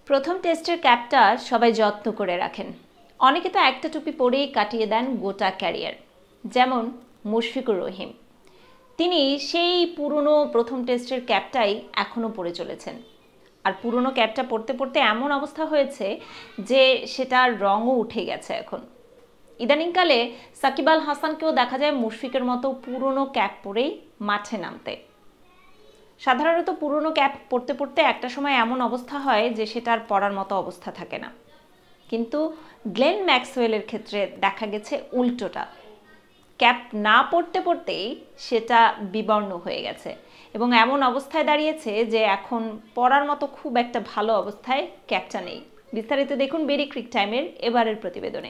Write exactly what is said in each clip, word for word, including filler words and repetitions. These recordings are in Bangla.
প্রথম টেস্টের ক্যাপটা সবাই যত্ন করে রাখেন। অনেকে তো একটা টুপি পরেই কাটিয়ে দেন গোটা ক্যারিয়ার, যেমন মুশফিকুর রহিম। তিনি সেই পুরনো প্রথম টেস্টের ক্যাপটাই এখনও পরে চলেছেন। আর পুরনো ক্যাপটা পরতে পরতে এমন অবস্থা হয়েছে যে সেটার রঙও উঠে গেছে এখন। ইদানিংকালে সাকিব আল হাসানকেও দেখা যায় মুশফিকের মতো পুরনো ক্যাপ পরেই মাঠে নামতে। সাধারণত পুরনো ক্যাপ পরতে পরতে একটা সময় এমন অবস্থা হয় যে সেটার পরার মতো অবস্থা থাকে না, কিন্তু গ্লেন ম্যাক্সওয়েলের ক্ষেত্রে দেখা গেছে উল্টোটা। ক্যাপ না পরতে পরতেই সেটা বিবর্ণ হয়ে গেছে এবং এমন অবস্থায় দাঁড়িয়েছে যে এখন পরার মতো খুব একটা ভালো অবস্থায় ক্যাপটা নেই। বিস্তারিত দেখুন বিডি ক্রিক টাইমের এবারের প্রতিবেদনে।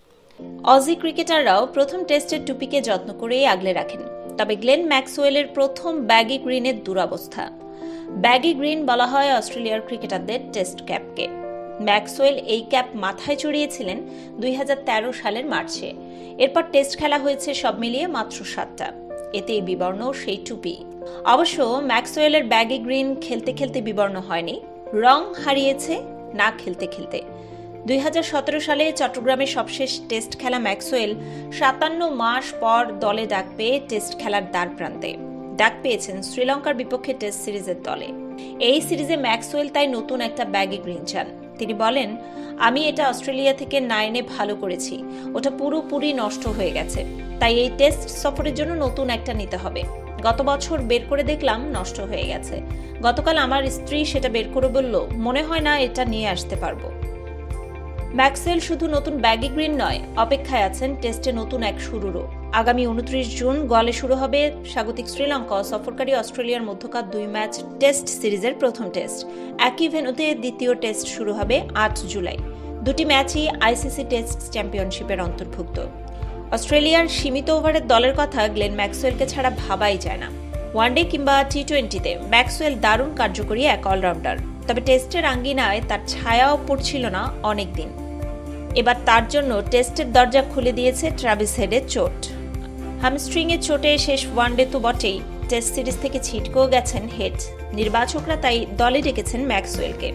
অজি ক্রিকেটাররাও প্রথম টেস্টের টুপিকে যত্ন করেই আগলে রাখেন, তবে গ্লেন ম্যাক্সওয়েলের প্রথম ব্যাগি গ্রিনের দুরবস্থা। ব্যাগি গ্রিন বলা হয় অস্ট্রেলিয়ার ক্রিকেটারদের টেস্ট ক্যাপকে। ম্যাক্সওয়েল এই ক্যাপ মাথায় চড়িয়েছিলেন দুই হাজার তেরো সালের মার্চে। এরপর টেস্ট খেলা হয়েছে সব মিলিয়ে মাত্র সাতটা, এতেই বিবর্ণ সেই টুপি। অবশ্য ম্যাক্সওয়েলের ব্যাগি গ্রিন খেলতে খেলতে বিবর্ণ হয়নি, রং হারিয়েছে না খেলতে খেলতে। দুই হাজার সতেরো সালে চট্টগ্রামে সবশেষ টেস্ট খেলা ম্যাক্সওয়েল সাতান্ন মাস পর দলে ডাক পেয়ে টেস্ট খেলার দ্বার প্রান্তে। ডাক পেয়েছেন শ্রীলঙ্কার বিপক্ষে টেস্ট সিরিজের দলে। এই সিরিজে ম্যাক্সওয়েল তাই নতুন একটা ব্যাগি গ্রিন চান। তিনি বলেন, আমি এটা অস্ট্রেলিয়া থেকে নাইনে ভালো করেছি, ওটা পুরোপুরি নষ্ট হয়ে গেছে, তাই এই টেস্ট সফরের জন্য নতুন একটা নিতে হবে। গত বছর বের করে দেখলাম নষ্ট হয়ে গেছে। গতকাল আমার স্ত্রী সেটা বের করে বলল, মনে হয় না এটা নিয়ে আসতে পারবো। ম্যাক্সওয়েল শুধু নতুন ব্যাগি গ্রিন নয়, অপেক্ষায় আছেন টেস্টে নতুন এক শুরুরও। আগামী উনত্রিশ জুন গলে শুরু হবে স্বাগতিক শ্রীলঙ্কা ও সফরকারী অস্ট্রেলিয়ার মধ্যকার দুই ম্যাচ টেস্ট সিরিজের প্রথম টেস্ট। একই ভেন্যুতে দ্বিতীয় টেস্ট শুরু হবে আট জুলাই। দুটি ম্যাচই আইসিসি টেস্ট চ্যাম্পিয়নশিপের অন্তর্ভুক্ত। অস্ট্রেলিয়ার সীমিত ওভারের দলের কথা গ্লেন ম্যাক্সওয়েলকে ছাড়া ভাবাই যায় না। ওয়ানডে কিংবা টি টোয়েন্টিতে ম্যাক্সওয়েল দারুণ কার্যকরী এক অলরাউন্ডার, তবে টেস্টের আঙ্গিনায় তার ছায়াও পড়ছিল না অনেকদিন। এবার তার জন্য টেস্টের দরজা খুলে দিয়েছে ট্রাভিস হেডের চোট। হামস্ট্রিংয়ের চোটে শেষ ওয়ানডে তো বটেই, টেস্ট সিরিজ থেকে ছিটকেও গেছেন হেড। নির্বাচকরা তাই দলে ডেকেছেন ম্যাক্সওয়েলকে,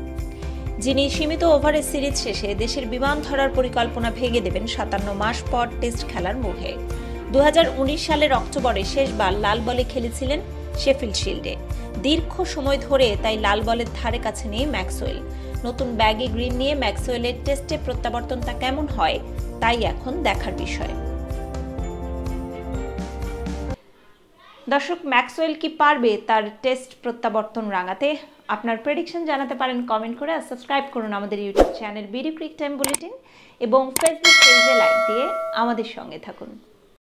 যিনি সীমিত ওভারের সিরিজ শেষে দেশের বিমান ধরার পরিকল্পনা ভেঙে দেবেন সাতান্ন মাস পর টেস্ট খেলার মোহে। দু হাজার উনিশ সালের অক্টোবরে শেষবার লাল বলে খেলেছিলেন শেফিল্ড শিল্ডে। দীর্ঘ সময় ধরে তাই লাল বলের ধারে কাছে নেই ম্যাক্সওয়েল। নতুন ব্যাগি গ্রিন নিয়ে ম্যাক্সওয়েলের টেস্টে প্রত্যাবর্তনটা কেমন হয় তাই এখন দেখার বিষয়। দর্শক, ম্যাক্সওয়েল কি পারবে তার টেস্ট প্রত্যাবর্তন রাঙাতে? আপনার প্রেডিকশন জানাতে পারেন কমেন্ট করে, আর সাবস্ক্রাইব করুন আমাদের YouTube channel BD cric time bulletin এবং ফেসবুক পেজে লাইক দিয়ে আমাদের সঙ্গে থাকুন।